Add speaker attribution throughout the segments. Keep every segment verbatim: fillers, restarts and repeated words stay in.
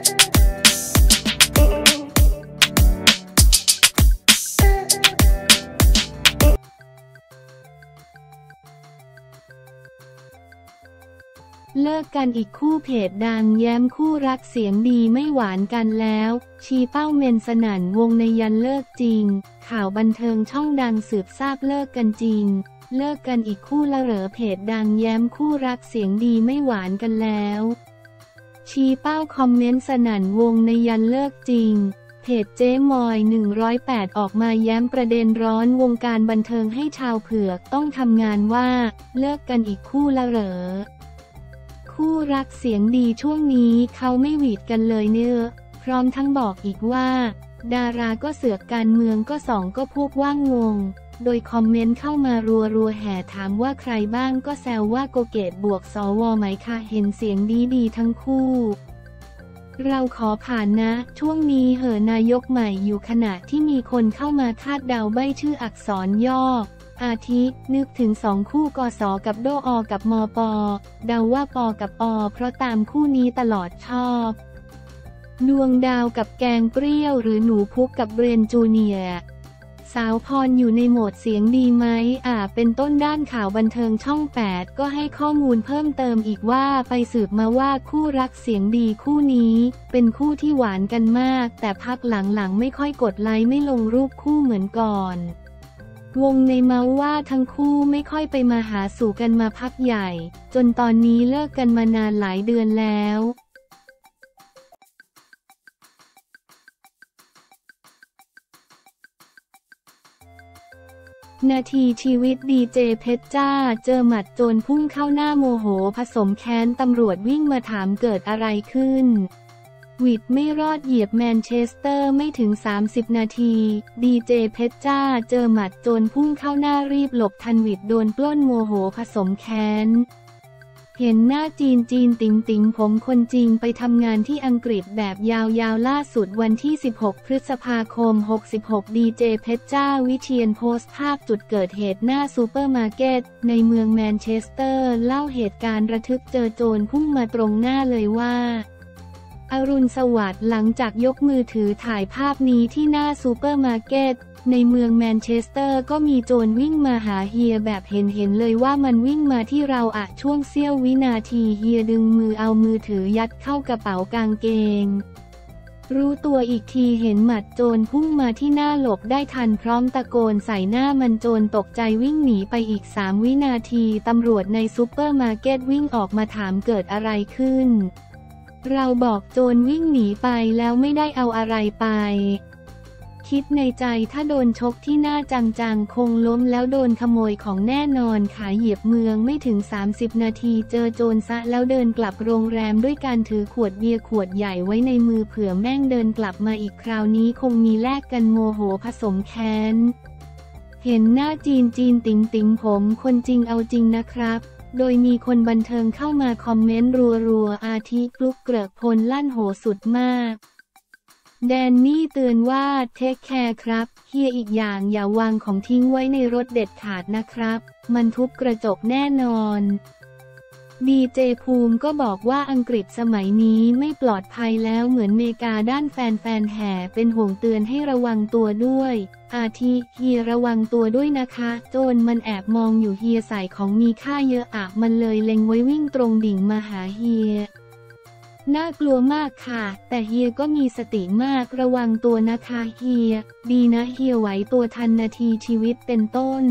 Speaker 1: เลิกกันอีกคู่เพจดังแย้มคู่รักเสียงดีไม่หวานกันแล้วชี้เป้าเมนสนั่นวงในยันเลิกจริงข่าวบันเทิงช่องดังสืบทราบเลิกกันจริงเลิกกันอีกคู่ละเหรอเพจดังแย้มคู่รักเสียงดีไม่หวานกันแล้วชี้เป้าคอมเมนต์สนั่นวงในยันเลิกจริงเพจเจ๊มอยหนึ่งร้อยแปดออกมาแย้มประเด็นร้อนวงการบันเทิงให้ชาวเผือกต้องทำงานว่าเลิกกันอีกคู่ละเหรอคู่รักเสียงดีช่วงนี้เขาไม่หวีดกันเลยเนอะพร้อมทั้งบอกอีกว่าดาราก็เสือกการเมืองก็สองก็พวกว่างงงโดยคอมเมนต์เข้ามารัวรัวแห่ถามว่าใครบ้างก็แซวว่าโกเกตบวกสวไหมคะเห็นเสียงดีดีทั้งคู่เราขอผ่านนะช่วงนี้เหอะนายกใหม่อยู่ขณะที่มีคนเข้ามาคาดเดาใบ้ชื่ออักษรย่ออาทินึกถึงสองคู่กสกับโดอกับมปเดาว่าปกับอเพราะตามคู่นี้ตลอดชอบดวงดาวกับแกงเปรี้ยวหรือหนูพุกกับเบรนจูเนียร์สาวพรอยู่ในโหมดเสียงดีไหมอ่าเป็นต้นด้านข่าวบันเทิงช่องแปดก็ให้ข้อมูลเพิ่มเติมอีกว่าไปสืบมาว่าคู่รักเสียงดีคู่นี้เป็นคู่ที่หวานกันมากแต่พักหลังๆไม่ค่อยกดไลค์ไม่ลงรูปคู่เหมือนก่อนวงในเมาว่าทั้งคู่ไม่ค่อยไปมาหาสู่กันมาพักใหญ่จนตอนนี้เลิกกันมานานหลายเดือนแล้วนาทีชีวิตดีเจเพชรจ้าเจอหมัดโจรพุ่งเข้าหน้าโมโหผสมแค้นตำรวจวิ่งมาถามเกิดอะไรขึ้นวิดไม่รอดเหยียบแมนเชสเตอร์ไม่ถึงสามสิบนาทีดีเจเพชรจ้าเจอหมัดโจรพุ่งเข้าหน้ารีบหลบทันวิดโดนปล้นโมโหผสมแค้นเห็นหน้าจีนจีนติ๋งติ๋งผมคนจริงไปทำงานที่อังกฤษแบบยาวๆล่าสุดวันที่สิบหกพฤษภาคมหกสิบหกดีเจเพชรจ้าวิเชียรโพสต์ภาพจุดเกิดเหตุหน้าซูเปอร์มาร์เก็ตในเมืองแมนเชสเตอร์เล่าเหตุการณ์ระทึกเจอโจรพุ่งมาตรงหน้าเลยว่าอรุณสวัสดิ์หลังจากยกมือถือถ่ายภาพนี้ที่หน้าซูเปอร์มาร์เก็ตในเมืองแมนเชสเตอร์ก็มีโจรวิ่งมาหาเฮียแบบเห็นเห็นเลยว่ามันวิ่งมาที่เราอะช่วงเสี้ยววินาทีเฮียดึงมือเอามือถือยัดเข้ากระเป๋ากางเกงรู้ตัวอีกทีเห็นหมัดโจรพุ่งมาที่หน้าหลบได้ทันพร้อมตะโกนใส่หน้ามันโจรตกใจวิ่งหนีไปอีกสามวินาทีตำรวจในซูเปอร์มาร์เก็ตวิ่งออกมาถามเกิดอะไรขึ้นเราบอกโจรวิ่งหนีไปแล้วไม่ได้เอาอะไรไปคิดในใจถ้าโดนชกที่หน้าจังๆคงล้มแล้วโดนขโมยของแน่นอนขายเหยียบเมืองไม่ถึงสามสิบนาทีเจอโจรซะแล้วเดินกลับโรงแรมด้วยการถือขวดเบียร์ขวดใหญ่ไว้ในมือเผื่อแม่งเดินกลับมาอีกคราวนี้คงมีแลกกันโมโหผสมแค้นเห็นหน้าจีนจีนติ๋งติ๋งผมคนจริงเอาจริงนะครับโดยมีคนบันเทิงเข้ามาคอมเมนต์รัวๆอาทิกลุกเกริกพลลั่นโหสุดมากแดนนี่เตือนว่าเทคแคร์ครับเฮียอีกอย่างอย่าวางของทิ้งไว้ในรถเด็ดขาดนะครับมันทุบกระจกแน่นอนดีเจภูมิก็บอกว่าอังกฤษสมัยนี้ไม่ปลอดภัยแล้วเหมือนเมกาด้านแฟนๆแห่เป็นห่วงเตือนให้ระวังตัวด้วยอาทิเฮียระวังตัวด้วยนะคะโจรมันแอบมองอยู่เฮียใส่ของมีค่าเยอะอะมันเลยเล็งไว้วิ่งตรงดิ่งมาหาเฮียน่ากลัวมากค่ะแต่เฮียก็มีสติมากระวังตัวนะคะเฮียดีนะเฮียไหวตัวทันนาทีชีวิตเป็นต้น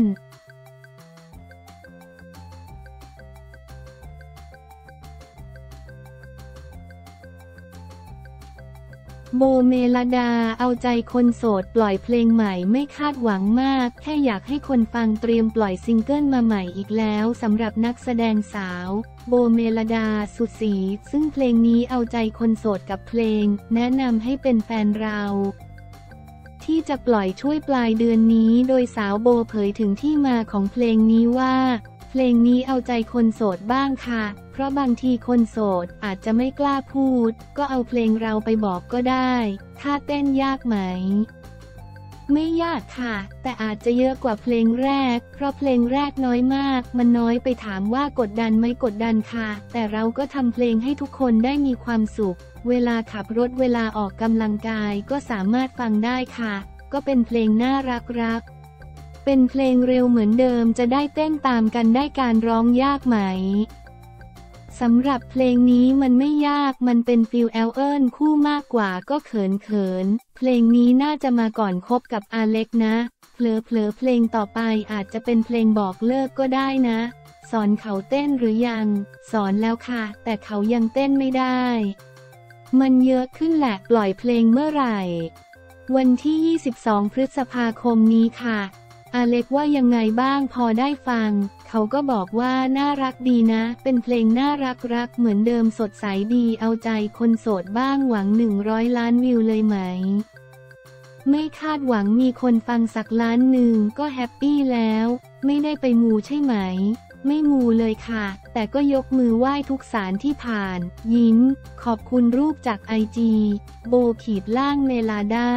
Speaker 1: โบเมลดาเอาใจคนโสดปล่อยเพลงใหม่ไม่คาดหวังมากแค่อยากให้คนฟังเตรียมปล่อยซิงเกิลมาใหม่อีกแล้วสำหรับนักแสดงสาวโบเมลดาสุดศรีซึ่งเพลงนี้เอาใจคนโสดกับเพลงแนะนำให้เป็นแฟนเราที่จะปล่อยช่วยปลายเดือนนี้โดยสาวโบเผยถึงที่มาของเพลงนี้ว่าเพลงนี้เอาใจคนโสดบ้างค่ะเพราะบางทีคนโสดอาจจะไม่กล้าพูดก็เอาเพลงเราไปบอกก็ได้ท่าเต้นยากไหมไม่ยากค่ะแต่อาจจะเยอะกว่าเพลงแรกเพราะเพลงแรกน้อยมากมันน้อยไปถามว่ากดดันไหมกดดันค่ะแต่เราก็ทำเพลงให้ทุกคนได้มีความสุขเวลาขับรถเวลาออกกำลังกายก็สามารถฟังได้ค่ะก็เป็นเพลงน่ารักรักเป็นเพลงเร็วเหมือนเดิมจะได้เต้นตามกันได้การร้องยากไหมสำหรับเพลงนี้มันไม่ยากมันเป็นฟีลแอลเอิญคู่มากกว่าก็เขินเขินเพลงนี้น่าจะมาก่อนคบกับอาเล็กนะเผลอเผลอเพลงต่อไปอาจจะเป็นเพลงบอกเลิกก็ได้นะสอนเขาเต้นหรือยังสอนแล้วค่ะแต่เขายังเต้นไม่ได้มันเยอะขึ้นแหละปล่อยเพลงเมื่อไหร่วันที่ยี่สิบสองพฤษภาคมนี้ค่ะอาเล็กว่ายังไงบ้างพอได้ฟังเขาก็บอกว่าน่ารักดีนะเป็นเพลงน่ารักรักเหมือนเดิมสดใสดีเอาใจคนโสดบ้างหวังหนึ่งร้อยล้านวิวเลยไหมไม่คาดหวังมีคนฟังสักล้านหนึ่งก็แฮปปี้แล้วไม่ได้ไปมูใช่ไหมไม่มูเลยค่ะแต่ก็ยกมือไหว้ทุกสารที่ผ่านยิ้มขอบคุณรูปจากไอจีโบขีดล่างเมลาดา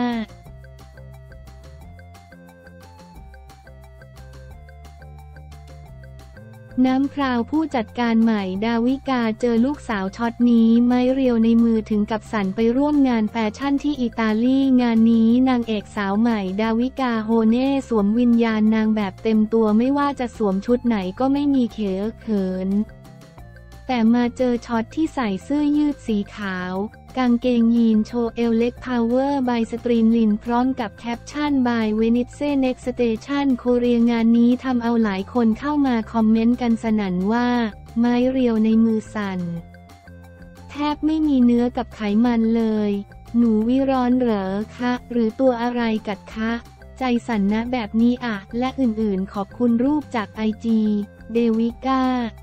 Speaker 1: น้ำพราวผู้จัดการใหม่ดาวิกาเจอลูกสาวช็อตนี้ไม้เรียวในมือถึงกับสั่นไปร่วมงานแฟชั่นที่อิตาลีงานนี้นางเอกสาวใหม่ดาวิกาโฮเน่สวมวิญญาณนางแบบเต็มตัวไม่ว่าจะสวมชุดไหนก็ไม่มีเขอเขินแต่มาเจอช็อตที่ใส่เสื้อยืดสีขาวกางเกงยีนโชว์เอวเล็กพาวเวอร์บายสตรีมลินพร้อมกับแคปชั่นบายเวนิสเซ่เน็กสเตชันโคเรียงานนี้ทำเอาหลายคนเข้ามาคอมเมนต์กันสนั่นว่าไม้เรียวในมือสั่นแทบไม่มีเนื้อกับไขมันเลยหนูวิร้อนเหรอคะหรือตัวอะไรกัดคะใจสั่นนะแบบนี้อ่ะและอื่นๆขอบคุณรูปจากไอจีเดวิก้า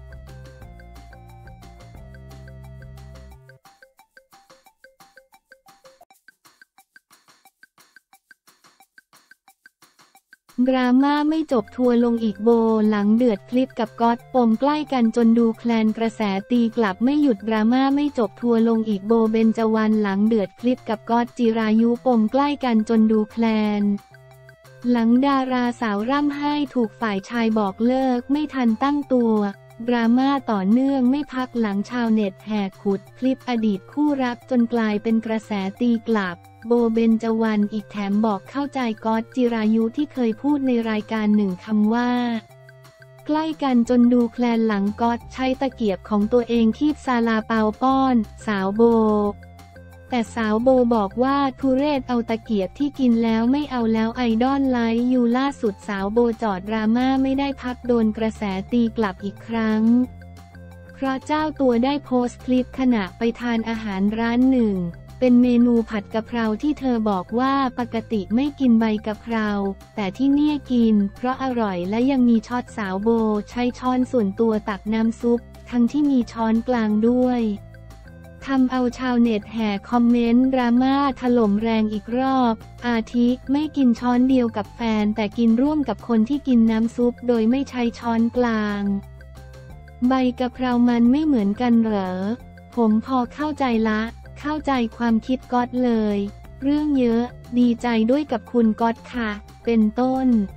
Speaker 1: ดราม่าไม่จบทัวร์ลงอีกโบหลังเดือดคลิปกับก๊อตปมใกล้กันจนดูแคลนกระแสตีกลับไม่หยุดดราม่าไม่จบทัวร์ลงอีกโบเบญจวรรณหลังเดือดคลิปกับก๊อตจิรายุปมใกล้กันจนดูแคลนหลังดาราสาวร่ำไห้ถูกฝ่ายชายบอกเลิกไม่ทันตั้งตัวดราม่าต่อเนื่องไม่พักหลังชาวเน็ตแห่ขุดคลิปอดีตคู่รักจนกลายเป็นกระแสตีกลับโบเบญจวรรณอีกแถมบอกเข้าใจก๊อตจิรายุที่เคยพูดในรายการหนึ่งคำว่าใกล้กันจนดูแคลนหลังก๊อตใช้ตะเกียบของตัวเองคีบซาลาเปาป้อนสาวโบแต่สาวโบบอกว่าทุเรศเอาตะเกียบที่กินแล้วไม่เอาแล้วไอดอลไลฟ์อยู่ล่าสุดสาวโบจอดดราม่าไม่ได้พักโดนกระแสตีกลับอีกครั้งเพราะเจ้าตัวได้โพสต์คลิปขณะไปทานอาหารร้านหนึ่งเป็นเมนูผัดกะเพราที่เธอบอกว่าปกติไม่กินใบกะเพราแต่ที่เนี่ยกินเพราะอร่อยและยังมีช็อตสาวโบใช้ช้อนส่วนตัวตักน้ำซุปทั้งที่มีช้อนกลางด้วยทำเอาชาวเน็ตแห่คอมเมนต์ดราม่าถล่มแรงอีกรอบอาทิไม่กินช้อนเดียวกับแฟนแต่กินร่วมกับคนที่กินน้ำซุปโดยไม่ใช้ช้อนกลางใบกะเพรามันไม่เหมือนกันเหรอผมพอเข้าใจละเข้าใจความคิดก๊อตเลยเรื่องเยอะดีใจด้วยกับคุณก๊อตค่ะเป็นต้น